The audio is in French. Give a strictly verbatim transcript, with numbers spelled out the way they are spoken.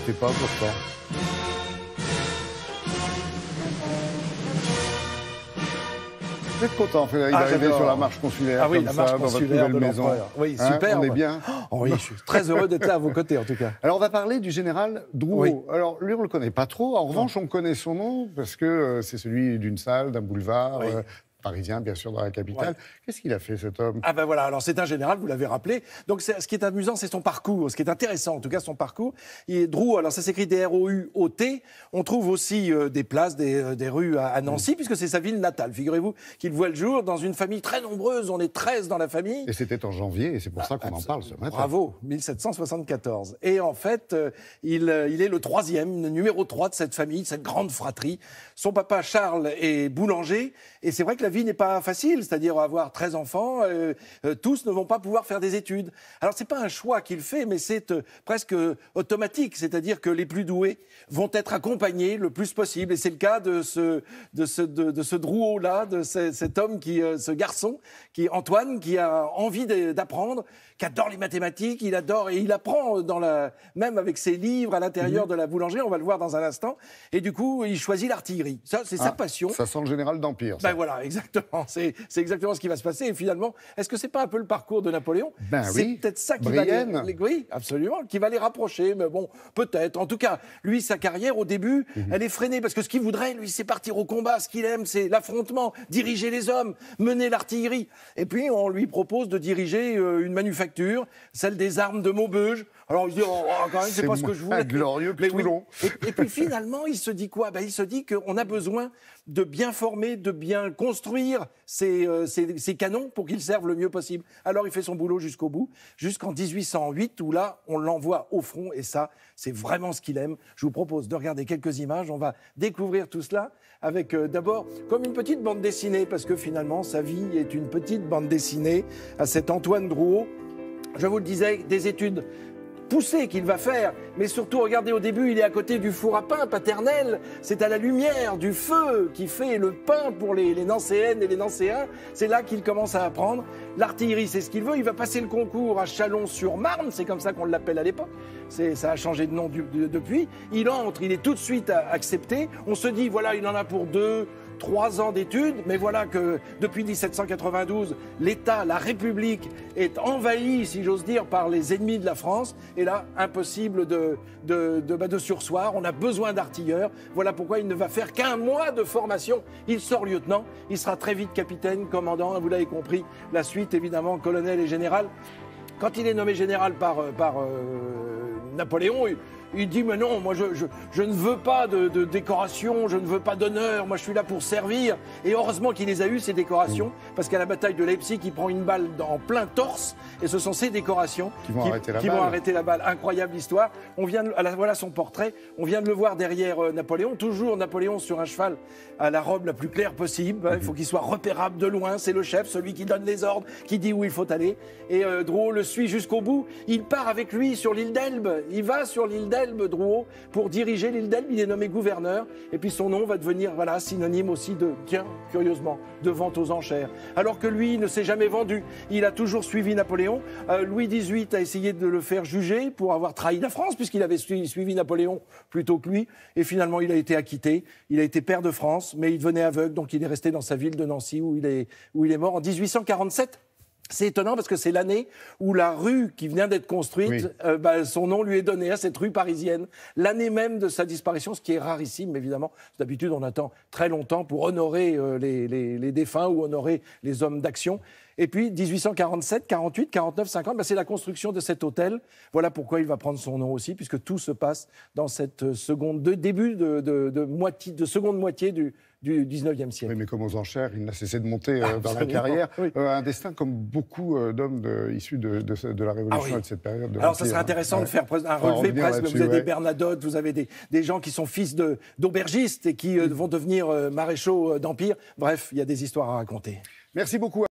l'étaient pas pourtant. Vous êtes content, Frédéric, Ah, d'arriver j'adore. sur la marche consulaire Ah oui, comme la ça, marche dans votre consulaire nouvelle de maison. l'empereur. Oui, Hein, super. on est bien. Oh, oui, je suis très heureux d'être là à vos côtés, en tout cas. Alors, on va parler du général Drouot. Oui. Alors, lui, on ne le connaît pas trop. En revanche, on connaît son nom parce que euh, c'est celui d'une salle, d'un boulevard Oui. euh, parisien, bien sûr, dans la capitale. Ouais. Qu'est-ce qu'il a fait, cet homme? Ah ben voilà, alors c'est un général, vous l'avez rappelé. Donc c'est- ce qui est amusant, c'est son parcours. Ce qui est intéressant, en tout cas, son parcours. Il est Drouot, alors ça s'écrit D R O U O T. On trouve aussi euh, des places, des, euh, des rues à, à Nancy, puisque c'est sa ville natale. Figurez-vous qu'il voit le jour dans une famille très nombreuse. On est treize dans la famille. Et c'était en janvier, et c'est pour ça qu'on en parle ce matin. Bravo, mille sept cent soixante-quatorze. Et en fait, euh, il, euh, il est le troisième, le numéro trois de cette famille, de cette grande fratrie. Son papa Charles est boulanger, et c'est vrai que la vie n'est pas facile, c'est-à-dire avoir treize enfants, euh, euh, tous ne vont pas pouvoir faire des études. Alors c'est pas un choix qu'il fait, mais c'est euh, presque automatique, c'est-à-dire que les plus doués vont être accompagnés le plus possible, et c'est le cas de ce, de ce, de, de ce Drouot-là, de ce, cet homme, qui, euh, ce garçon, qui Antoine, qui a envie de- d'apprendre, qui adore les mathématiques, il adore et il apprend dans la, même avec ses livres à l'intérieur de la boulangerie, on va le voir dans un instant, et du coup il choisit l'artillerie. Ça, c'est sa Ah, passion. Ça sent le général d'Empire, ça. Ben voilà, exactement. C'est c'est exactement ce qui va se passer. Et finalement, est-ce que c'est pas un peu le parcours de Napoléon? Ben c'est oui. peut-être ça qui Brienne. va les, les- oui, absolument, qui va les rapprocher. Mais bon, peut-être. En tout cas, lui, sa carrière au début, Mhm. elle est freinée parce que ce qu'il voudrait, lui, c'est partir au combat. Ce qu'il aime, c'est l'affrontement, diriger les hommes, mener l'artillerie. Et puis, on lui propose de diriger euh, une manufacture, celle des armes de Maubeuge. Alors, il se dit, oh, oh, quand même, c'est C'est pas ce que moins je voulais. glorieux que Mais oui. Toulon. Et, et puis finalement, il se dit quoi? Ben, il se dit qu'on a besoin de bien former, de bien construire ces, euh, ces- ces canons pour qu'ils servent le mieux possible. Alors il fait son boulot jusqu'au bout, jusqu'en dix-huit cent huit, où là, on l'envoie au front, et ça, c'est vraiment ce qu'il aime. Je vous propose de regarder quelques images. On va découvrir tout cela avec euh, d'abord comme une petite bande dessinée, parce que finalement, sa vie est une petite bande dessinée à cet Antoine Drouot. Je vous le disais, des études poussé qu'il va faire, mais surtout, regardez, au début, il est à côté du four à pain paternel, c'est à la lumière du feu qui fait le pain pour les, les Nancéennes et les Nancéens, c'est là qu'il commence à apprendre. L'artillerie, c'est ce qu'il veut, il va passer le concours à Chalon-sur-Marne, c'est comme ça qu'on l'appelle à l'époque, c'est, ça a changé de nom du- de- depuis, il entre, il est tout de suite à- accepté, on se dit, voilà, il en a pour deux, trois ans d'études, mais voilà que depuis dix-sept cent quatre-vingt-douze, l'État, la République est envahie, si j'ose dire, par les ennemis de la France. Et là, impossible de, de, de, bah, de surseoir. On a besoin d'artilleurs. Voilà pourquoi il ne va faire qu'un mois de formation. Il sort lieutenant. Il sera très vite capitaine, commandant. Vous l'avez compris. La suite, évidemment, colonel et général. Quand il est nommé général par, euh, par euh, Napoléon, il, il dit « Mais non, moi je, je, je ne veux pas de, de décoration, je ne veux pas d'honneur, moi je suis là pour servir. » Et heureusement qu'il les a eues, ces décorations, parce qu'à la bataille de Leipzig, il prend une balle dans- en plein torse, et ce sont ces décorations Qui vont arrêter la qui balle. vont arrêter la balle. Incroyable histoire. On vient de, ah là, voilà son portrait. On vient de le voir derrière euh, Napoléon. Toujours Napoléon sur un cheval à la robe la plus claire possible. Il faut qu'il soit repérable de loin. C'est le chef, celui qui donne les ordres, qui dit où il faut aller. Et euh, Drouot le suit jusqu'au bout. Il part avec lui sur l'île d'Elbe. Il va sur l'île d'Elbe, Drouot, pour diriger l'île d'Elbe. Il est nommé gouverneur. Et puis son nom va devenir, voilà, synonyme aussi de, tiens, curieusement, de vente aux enchères. Alors que lui, il ne s'est jamais vendu. Il a toujours suivi Napoléon. Euh, Louis dix-huit a essayé de le faire juger pour avoir trahi la France, puisqu'il avait suivi, suivi Napoléon plutôt que lui. Et finalement, il a été acquitté. Il a été pair de France, mais il devenait aveugle, donc il est resté dans sa ville de Nancy, où il est, où il est mort en dix-huit cent quarante-sept. C'est étonnant parce que c'est l'année où la rue qui vient d'être construite, Oui. euh, bah, son nom lui est donné à cette rue parisienne. L'année même de sa disparition, ce qui est rarissime, évidemment. D'habitude, on attend très longtemps pour honorer euh, les, les, les défunts ou honorer les hommes d'action. Et puis, dix-huit cent quarante-sept, quarante-huit, quarante-neuf, cinquante, bah, c'est la construction de cet hôtel. Voilà pourquoi il va prendre son nom aussi, puisque tout se passe dans cette seconde, de, début de, de, de, moitié, de seconde moitié du, du dix-neuvième siècle. Oui, mais comme aux enchères, il n'a cessé de monter euh, dans la Absolument, carrière. oui. Euh, un destin comme beaucoup euh, d'hommes de- issus de, de, ce- de la Révolution Ah oui. et de cette période de Alors, ça l'Empire, serait hein. intéressant Ouais. de faire pres- un On va relevé revenir presque. Vous là-dessus, avez des ouais. Bernadotte, vous avez des, des gens qui sont fils de- d'aubergistes et qui euh, vont devenir euh, maréchaux euh, d'Empire. Bref, il y a des histoires à raconter. Merci beaucoup.